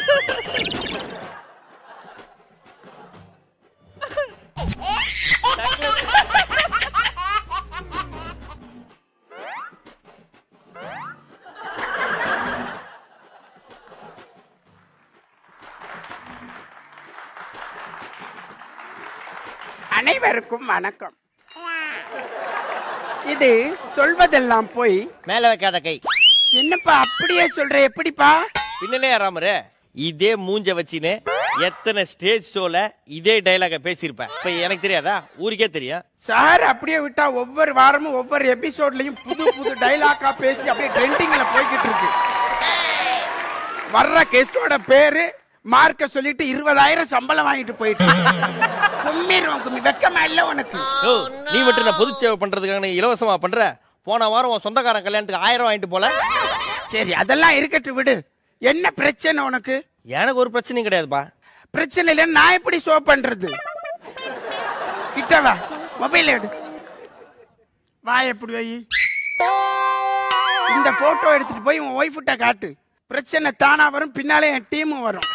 அனைவருக்கும் வணக்கம். இது சொல்வதெல்லாம் போய் மேல வைக்காத கை. என்னப்பா அப்படியே சொல்ற? எப்படிப்பா? பின்னலே ராமரு, இதே மூஞ்ச வச்சின்னு எத்தனை ஸ்டேஜ் ஷோல இதே டைலாக பேசியிருப்பேன். இப்ப எனக்கு தெரியாதா? ஊருக்கே தெரியும் சார். அப்படியே விட்டா ஒவ்வொரு வாரமும் ஒவ்வொரு எபிசோட்லயும் புது புது டைலாக்கா பேசி அப்படியே ட்ரெண்டிங்ல போய்கிட்டு இருக்கு. வர்ற கெஸ்டோட பேரு மார்க்க சொல்லிட்டு 20,000 சம்பளம் வாங்கிட்டு போயிட்டு கும்மிரும். வெக்கமா இல்ல உனக்கு? நீ மட்டும் நான் பொது சேவை பண்றதுக்காக நீ இலவசமா பண்ற? போன வாரம் உன் சொந்தக்காரன் கல்யாணத்துக்கு 1000 வாங்கிட்டு போல. சரி, அதெல்லாம் இருக்கட்டும், விடு. என்ன பிரச்சனை உனக்கு? எனக்கு ஒரு பிரச்சனையும் கிடையாதுப்பா. பிரச்சனை இல்ல, நான் எப்படி ஷோ பண்றது? கிட்டவா, மொபைல் எடு. வா, எப்படி வை. இந்த போட்டோ எடுத்துட்டு போய் உன் ஒய்ஃப்ட்ட காட்டு. பிரச்சனை தானா வரும், பின்னாலே என் டீமும் வரும்.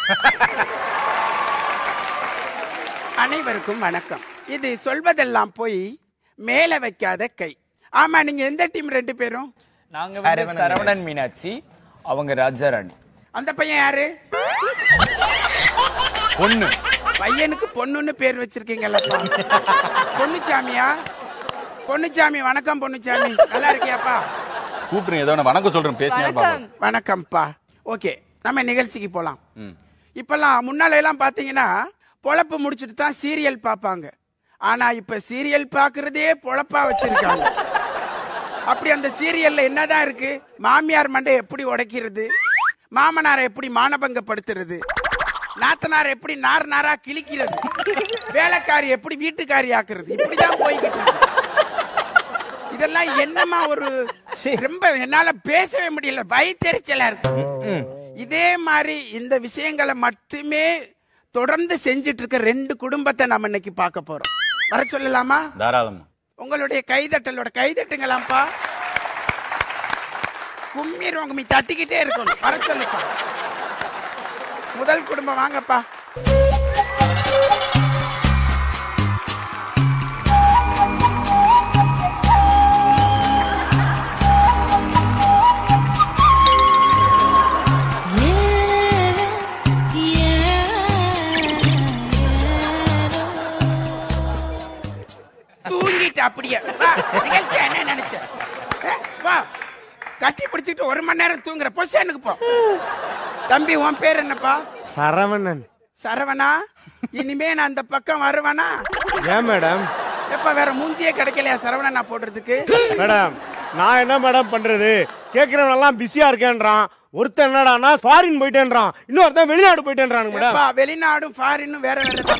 அனைவருக்கும் வணக்கம். இது சொல்வதெல்லாம் போய் மேல வைக்காத கை. ஆமா, நீங்க எந்த டீம்? 2 பேரும். நாங்க சரவணன் மீனாட்சி, அவங்க ராஜாராணி. அந்த பையன் யாரு? பொண்ணு. பையனுக்கு பொண்ணுன்னு பேர் வச்சிருக்கீங்கல்ல? பொன்னுச்சாமியா? பொன்னுச்சாமி, வணக்கம் பொன்னுச்சாமி. நல்லா இருக்கியாப்பா? கூப்பிடுங்க, ஏதோ வணக்கம் சொல்றேன், பேசுங்க. வணக்கம்ப்பா. ஓகே, நம்ம நிகழ்ச்சிக்கு போலாம். இப்பெல்லாம் முன்னால எல்லாம் பாத்தீங்கன்னா பொழப்பு முடிச்சுட்டு தான் சீரியல் பார்ப்பாங்க. ஆனா இப்ப சீரியல் பாக்குறதே பொழப்பா வச்சிருக்காங்க. அப்படி அந்த சீரியல்ல என்னதான் இருக்கு? மாமியார் மண்டை எப்படி உடைக்கிறது, மாமனாரை எப்படி மானபங்கப்படுத்துறது, நாத்தனாரை எப்படி நார் நாரா கிழிக்கிறது, வேலைக்காரி எப்படி வீட்டுக்காரி ஆக்குறது, இப்படிதான் போய்கிட்டு இருக்கு. இதெல்லாம் என்னமா ஒரு ரொம்ப என்னால பேசவே முடியல, வயித்தெரிச்சலா இருக்கு. இதே மாதிரி இந்த விஷயங்களை மட்டுமே தொடர்ந்து செஞ்சிட்டு இருக்க 2 குடும்பத்தை நம்ம இன்னைக்கு பார்க்க போறோம். வர சொல்லலாமா? தாராளமா. உங்களுடைய கைதட்டலோட கைதட்டுங்களாம்ப்பா. கும்மிருவங்க மீ தட்டிக்கிட்டே இருக்கணும். வர சொல்லுப்பா. முதல் குடும்பம் வாங்கப்பா. அப்படியே என்ன நினைச்ச? கட்டி பிடிச்சிட்டு 1 மணி நேரம் தூங்குற பொசிஷனுக்கு போ. தம்பி, உன் பேர் என்னப்பா? சரவணன். சரவணா, இனிமே நான் அந்த பக்கம் வருவனா? ஏன் மேடம்? எப்ப வேற மூஞ்சியே கிடைக்கலையா சரவணனா போடுறதுக்கு? மேடம், நான் என்ன மேடம் பண்றது? கேக்குறவன் எல்லாம் பிஸியா இருக்கேன்றான். ஒருத்தன் என்னடானா ஃபாரின் போயிட்டேன்றான், இன்னொருத்தன் வெளிநாடு போயிட்டேன்றான். மேடம், வெளிநாடும் ஃபாரினும் வேற வேற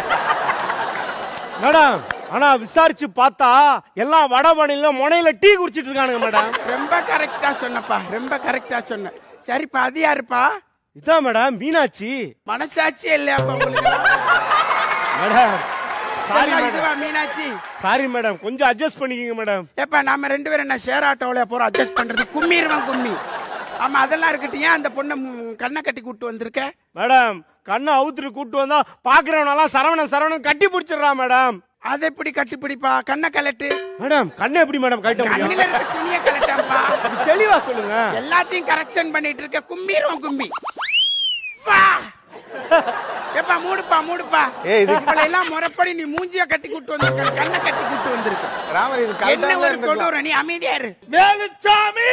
மேடம். ஆனா விசாரிச்சு பார்த்தா எல்லாம் வடபணில முனையில டீ குடிச்சிட்டு இருக்கானுங்க மேடம். ரொம்ப கரெக்டா சொன்னப்பா, ரொம்ப கரெக்டா சொன்ன. சரிப்பா, அது யாருப்பா? இதான் மேடம், மீனாட்சி. மனசாட்சியே இல்லையாப்பா உங்களுக்கு? மேடம் சாரி, இதுவா மீனாட்சி? சாரி மேடம், கொஞ்சம் அட்ஜஸ்ட் பண்ணிக்கங்க மேடம். ஏப்பா, நாம 2 பேரும் என்ன ஷேர் ஆட்டோல போறோம் அட்ஜஸ்ட் பண்றது? கும்மிடுவான் கும்மி. ஆமா, அதெல்லாம் இருக்கட்டும். ஏன் அந்த பொண்ணை கண்ணை கட்டி கூட்டு வந்திருக்க? மேடம், கண்ணை அவுத்துட்டு கூட்டு வந்தா பாக்குறவனெல்லாம் சரவணன் சரவணன் கட்டி பிடிச்சிடறான் மேடம். அதை எப்படி கட்டிப்பிடிப்பா? கண்ணை கலட்டு. மேடம், கண்ணை எப்படி மேடம் கட்ட முடியும்? கண்ணில இருக்க துணியை கலட்டாம்பா. தெளிவா சொல்லுங்க. எல்லாத்தையும் கரெக்ஷன் பண்ணிட்டு இருக்க. கும்மிடுவான் கும்மி. வா எப்பா, மூடுப்பா மூடுப்பா. உங்களை எல்லாம் முறைப்படி நீ மூஞ்சியா கட்டி கூட்டு வந்திருக்க, கண்ணை கட்டி கூட்டு வந்திருக்க. ராமர், இது என்ன ஒரு கொடூரம். நீ அமைதியா இரு. வேலுச்சாமி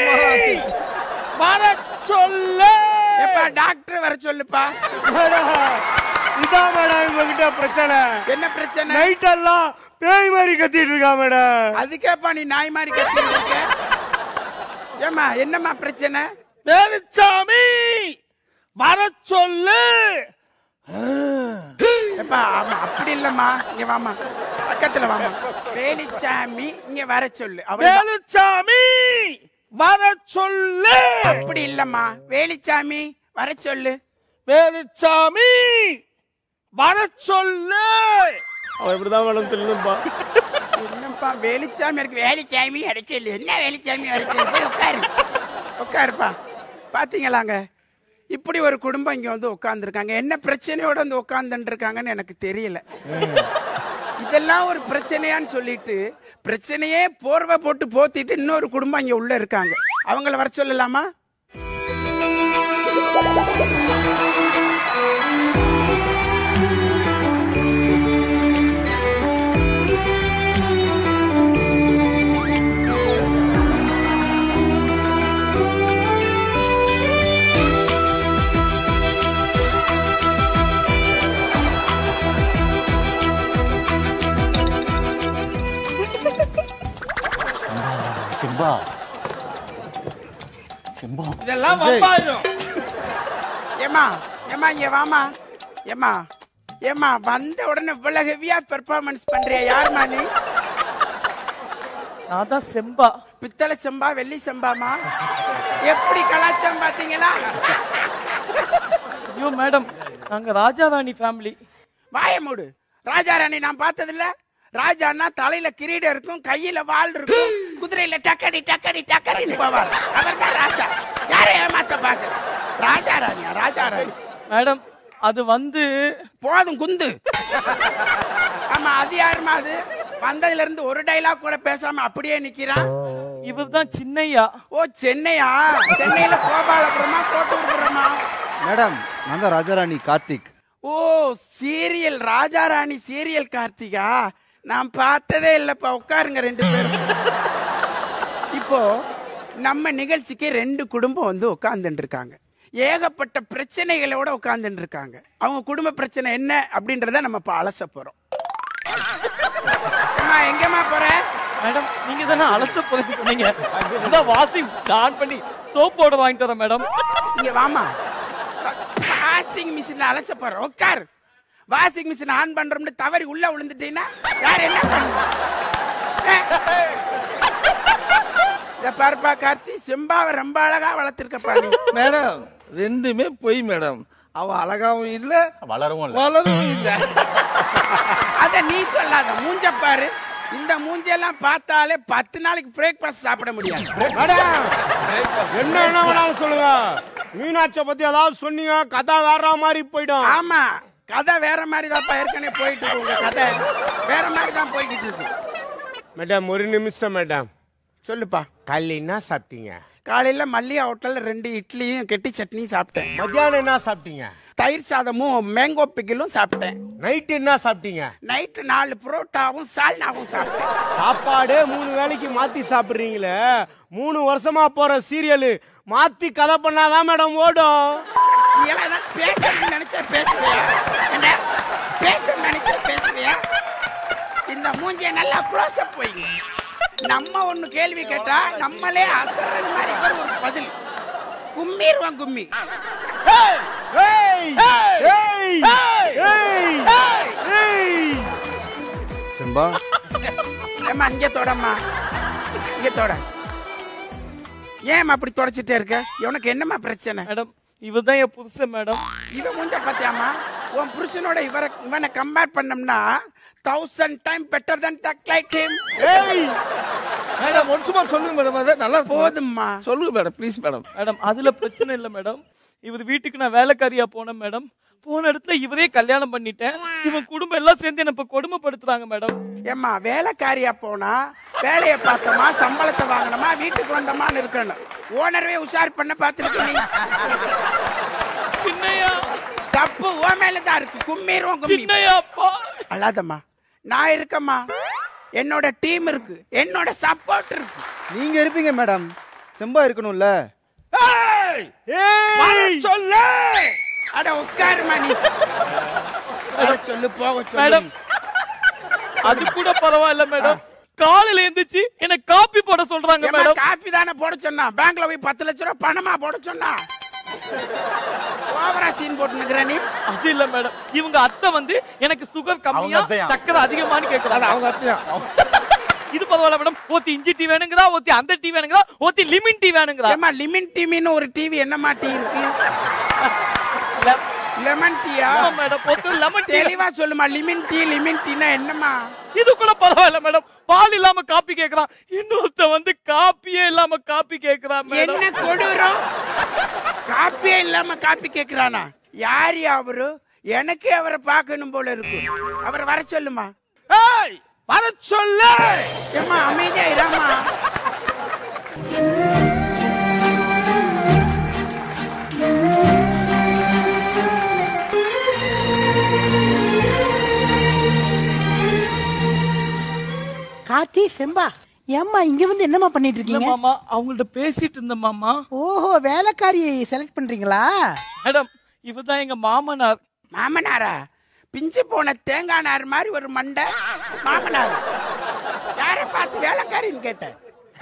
வர சொல்லு. எப்பா, டாக்டர் வர சொல்லுப்பா. இதான் மேடம் இவங்கிட்ட பிரச்சனை. என்ன பிரச்சனை? நைட் எல்லாம் பேய் மாதிரி கத்திட்டு இருக்கா மேடம். அதுக்கேப்பா நீ நாய் மாதிரி கத்திட்டு இருக்க? ஏமா, என்னம்மா பிரச்சனை? வேலுச்சாமி வர சொல்லு. எப்பா, அப்படி இல்லம்மா, இங்க வாமா, பக்கத்துல வாமா. வேலுச்சாமி இங்க வர சொல்லு. வேலுச்சாமி வர சொல்லு. அப்படி இல்லம்மா, வேலுச்சாமி வர சொல்லு. வேலுச்சாமி வர சொல்லு. அவன் இப்படிதான் மேடம் சொல்லணும்பா. என்னப்பா வேலுச்சாமி இருக்கு? வேலுச்சாமி கிடைக்கல. என்ன வேலுச்சாமி வர சொல்லு? போய் உட்காரு, உட்காருப்பா. பாத்தீங்களாங்க, இப்படி ஒரு குடும்பம் இங்க வந்து உட்கார்ந்துருக்காங்க. என்ன பிரச்சனையோட வந்து உட்கார்ந்துட்டு இருக்காங்கன்னு எனக்கு தெரியல. இதெல்லாம் ஒரு பிரச்சனையான்னு சொல்லிட்டு பிரச்சனையே போர்வை போட்டு போத்திட்டு இன்னொரு குடும்பம் இங்க உள்ள இருக்காங்க. அவங்கள வர சொல்லலாமா? செம்பா செம்பா இதெல்லாம் வம்பாயிரும். ஏமா ஏமா இங்க வாமா. ஏமா ஏமா வந்த உடனே இவ்வளவு ஹெவியா பெர்ஃபார்மன்ஸ் பண்றியா? யாருமா நீ? நான் தான் செம்பா. பித்தளை செம்பா வெள்ளி செம்பாமா? எப்படி கலாச்சாரம் பாத்தீங்களா? ஐயோ மேடம், நாங்க ராஜாராணி ஃபேமிலி. வாய மூடு. ராஜாராணி நான் பார்த்ததில்ல. ராஜான்னா தலையில கிரீடம் இருக்கும், கையில வாள் இருக்கும், குதிரையில டக்கடி டக்கடி டக்கடின்னு போவார். அவர் தான் ராஜா. யாரை ஏமாத்த பாக்க? ராஜாராணியா? ராஜாராணி மேடம் அது வந்து போதும் குந்து. ஆமா, அது யாருமா? அது வந்ததுல இருந்து ஒரு டைலாக் கூட பேசாம அப்படியே நிக்கிறான். இவர் தான் சின்னையா. ஓ சென்னையா? சென்னையில கோபாலபுரமா கோட்டூர்புரமா? மேடம் நான் தான் ராஜாராணி கார்த்திக். ஓ சீரியல் ராஜாராணி சீரியல் கார்த்திகா? நான் பார்த்ததே இல்லப்பா. உட்காருங்க ரெண்டு பேரும். இப்போ நம்ம நிகழ்ச்சிக்கு ரெண்டு குடும்பம் வந்து உட்கார்ந்துட்டு இருக்காங்க. ஏகப்பட்ட பிரச்சனைகளோட உட்கார்ந்துட்டு இருக்காங்க. அவங்க குடும்ப பிரச்சனை என்ன அப்படின்றத நம்ம இப்ப அலச போறோம். எங்கம்மா போற? மேடம் நீங்க தானே அலச போறது சொன்னீங்க. இந்த வாஷிங் ஆன் பண்ணி சோப் பவுடர் வாங்கிட்டு வரேன் மேடம். இங்க வாமா. வாஷிங் மிஷின் அலச போறோம். உட்கார். வாஷிங் மிஷின் ஆன் பண்றோம்னு தவறி உள்ள விழுந்துட்டீங்கன்னா யார் என்ன பண்ணுவா? இந்த பருப்பா கார்த்தி செம்பாவை ரொம்ப அழகா வளர்த்திருக்கப்பா நீ. மேடம் ரெண்டுமே பொய் மேடம். அவ அழகாவும் இல்ல வளரவும் வளரவும் இல்ல. அத நீ சொல்லாத. மூஞ்ச பாரு. இந்த மூஞ்செல்லாம் பார்த்தாலே 10 நாளைக்கு பிரேக்ஃபாஸ்ட் சாப்பிட முடியாது. என்ன வேணாலும் சொல்லுங்க. மீனாட்சியை பத்தி ஏதாவது சொன்னீங்க கதை வேற மாதிரி போயிடும். ஆமா, கதை வேற மாதிரி தான் ஏற்கனவே போயிட்டு இருக்கு. உங்க கதை வேற மாதிரி தான் போய்கிட்டு இருக்கு. மேடம் ஒரு நிமிஷம் மேடம். சொல்லுப்பா. காலையில என்ன சாப்பிட்டீங்க? காலையில மல்லிகா ஹோட்டல்ல 2 இட்லியும் கெட்டி சட்னியும் சாப்பிட்டேன். மத்தியானம் என்ன சாப்பிட்டீங்க? தயிர் சாதமும் மேங்கோ பிக்கிலும் சாப்பிட்டேன். நைட்டு என்ன சாப்பிட்டீங்க? நைட்டு 4 புரோட்டாவும் சால்னாவும் சாப்பிட்டேன். சாப்பாடு 3 வேளைக்கு மாத்தி சாப்பிடுறீங்களே. 3 வருஷமா போற சீரியல் மாத்தி கதை பண்ணாதான் மேடம் ஓடும். நீ எல்லாம் பேசணும்னு நினைச்சா பேசுவியா? என்ன பேசணும்னு நினைச்சா பேசுவியா? இந்த மூஞ்சிய நல்லா க்ளோஸ் அப் போய் நம்ம ஒண்ணு கேள்வி கேட்டா நம்மளே அசறது மாதிரி ஒரு பதில். கும்மிடுவான் கும்மி. செம்பா ஏம்மா இங்க தொடம்மா, இங்க தொட. ஏன் அப்படி தொடச்சிட்டே இருக்க? உனக்கு என்னம்மா பிரச்சனை? மேடம் இவர் தான் என் புருஷன் மேடம். இவன் மூஞ்ச பாத்தியாமா? உன் புருஷனோட இவனை கம்பேர் பண்ணோம்னா 1000 time better than that like him. Madam one சும்மா சொல்லுங்க மேடம். அத நல்லா போதும்மா. சொல்லுங்க மேடம் ப்ளீஸ் மேடம். மேடம் அதுல பிரச்சனை இல்ல மேடம். இவர் வீட்டுக்கு நான் வேலைக்காரியா போனேன் மேடம். போன இடத்துல இவரே கல்யாணம் பண்ணிட்டேன். இவன் குடும்பம் எல்லாம் சேர்ந்து என்ன கொடுமைப்படுத்துறாங்க மேடம். ஏம்மா வேலைக்காரியா போனா வேலையை பார்த்தோமா, சம்பளத்தை வாங்கணுமா, வீட்டுக்கு வந்தோமான்னு இருக்கணும். ஓனரவே உஷார் பண்ண பாத்துருக்க நீ. சின்னையா தப்பு ஓ மேலதான் இருக்கு. கும்மிரும் கும்மி. சின்னையா அப்பா அழாதம்மா. நான் இருக்கம்மா. என்னோட டீம் இருக்கு, என்னோட சப்போர்ட் இருக்கு. நீங்க இருப்பீங்க மேடம். செம்பா இருக்கணும்ல. சொல்லு. அட உட்காருமா நீ. சொல்லு போக மேடம். அது கூட பரவாயில்ல மேடம். காலையில எந்திரிச்சு என்ன காப்பி போட சொல்றாங்க மேடம். காப்பி தானே போட சொன்னா? பேங்க்ல போய் 10 லட்சம் ரூபாய் பணமா போட சொன்னா? ஓவரா சீன் போட்டு நிக்கிற நீ. அது இல்ல மேடம். இவங்க அத்தை வந்து எனக்கு சுகர் கம்மியா சக்கரை அதிகமானு கேக்குறாங்க. அவங்க அத்தையா? இது பரவாயில்ல மேடம். ஒத்தி இஞ்சி டீ வேணுங்கறா, ஒத்தி அந்த டீ வேணுங்கறா, ஒத்தி லிமின் டீ வேணுங்கறா. ஏமா லிமின் டீமின்னு ஒரு டிவி என்னமா டீ இருக்கு? லெமன் டீயா? மேடம் ஒத்து லெமன் டீ. தெளிவா சொல்லுமா. லிமின் டீனா என்னமா? இது கூட பரவாயில்ல மேடம். பால் இல்லாம காப்பி கேக்குறான். இன்னொருத்த வந்து காப்பியே இல்லாம காப்பி கேக்குறான் மேடம். என்ன கொடூரம். காப்பியே இல்லாம காப்பி கேக்குறானா? யாரு அவரு? எனக்கு அவரை பார்க்கணும் போல இருக்கு. அவரை வர சொல்லுமா. ஏய், வர சொல்லு. ஏம்மா அமைதியா இராமா. கார்த்தி செம்பா ஏம்மா இங்க வந்து என்னம்மா பண்ணிட்டு இல்ல இருக்கீங்க? மாமா, அவங்கள்ட்ட பேசிட்டு இருந்தேன் மாமா. ஓஹோ, வேலைக்காரியை செலக்ட் பண்றீங்களா? மேடம், இவதான் எங்க மாமனார். மாமனாரா? பிஞ்சு போன தேங்காய் நார் மாதிரி ஒரு மண்டை மாமனார். யார பார்த்து வேலைக்காரின்னு கேட்டேன்.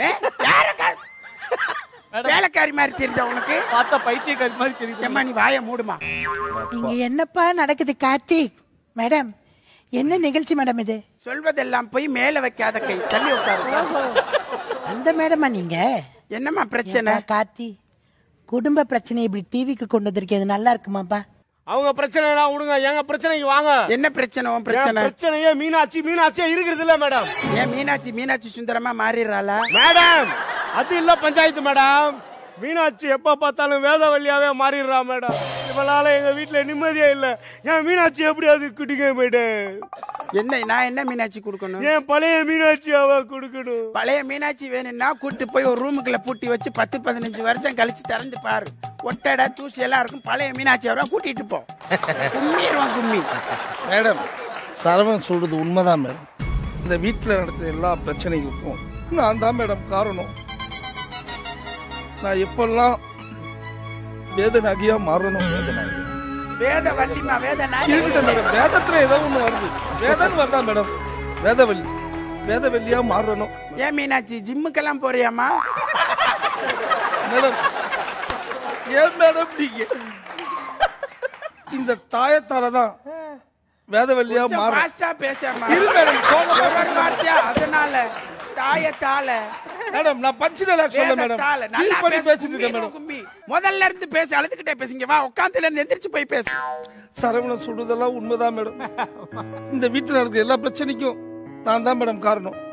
வேலைக்காரி மாதிரி தெரிஞ்ச உனக்கு? பார்த்தா பைத்தியக்காரி மாதிரி தெரியுது. ஏம்மா நீ வாயை மூடுமா. இங்க என்னப்பா நடக்குது கார்த்திக்? மேடம், என்ன நிகழ்ச்சி மேடம் இது? சொல்வதெல்லாம் போய் மேல வைக்காத கை, தள்ளி உட்காரு. அந்த மேடமா நீங்க? என்னம்மா பிரச்சனை? ஏப்பா கார்த்தி, குடும்ப பிரச்சனை இப்படி டிவிக்கு கொண்டு வந்திருக்கேன், நல்லா இருக்குமாப்பா? அவங்க பிரச்சனை எல்லாம் விடுங்க, எங்க பிரச்சனைக்கு வாங்க. என்ன பிரச்சனை? உன் பிரச்சனை? பிரச்சனையே மீனாட்சியா இருக்கிறது இல்ல மேடம். ஏன் மீனாட்சி சுந்தரமா மாறிடுறாளா? மேடம், அது இல்ல பஞ்சாயத்து மேடம். மீனாட்சி எப்ப பார்த்தாலும் வேதவல்லியாவே மாறிடுறா மேடம். இவளால எங்க வீட்டுல நிம்மதியே இல்ல. ஏன் மீனாட்சி எப்படி அது குடிக்க மேடம்? நான் என்ன மீனாட்சி கொடுக்கணும்? ஏன் பழைய மீனாட்சி அவ கொடுக்கணும். பழைய மீனாட்சி வேணும்னா கூட்டு போய் ஒரு ரூமுக்குள்ள பூட்டி வச்சு 10-15 வருஷம் கழிச்சு திறந்து பாரு. ஒட்டடை தூசி எல்லாம் இருக்கும். பழைய மீனாட்சி அவரை கூட்டிட்டு போ. கும்மிடுவான் கும்மி. மேடம், சரவணன் சொல்றது உண்மைதான் மேடம். இந்த வீட்டில் நடக்கிற எல்லா பிரச்சனைக்கும் நான் தான் மேடம் காரணம். நான் எப்பெல்லாம் வேதனாகியா மாறணும். வேத வள்ளிமா வேதனாகி இருக்கட்டும் மேடம், வேதத்துல ஏதோ ஒண்ணு வருது. வேதன் வருதா மேடம்? வேதவல்லியா மாறணும். ஏன் மீனாட்சி ஜிம்முக்கெல்லாம் போறியாமா? மேடம், ஏன் மேடம் நீங்க இந்த தாயத்தாலதான் வேதவல்லியா மாறும். ஃபாஸ்டா பேசாமா. இரு மேடம், ஒரு வார்த்தையா அதனால தாயத்தால. மேடம் நான் பஞ்சில சொல்ல மேடம். வேதத்தால. நல்லா ஃபீல் பண்ணி பேசு, பேசிட்டு இருக்கேன் கும்மி, மேடம். கும்மி. முதல்ல இருந்து பேச, அழுதுகிட்டே பேசுங்க. வா உட்காந்துல இருந்து எந்திரிச்சு போய் பேசு. சரவணன் சொல்றதெல்லாம் உண்மைதான் மேடம். இந்த வீட்டுல நடக்கிற எல்லா பிரச்சனைக்கும் நான் தான் மேடம் காரணம்.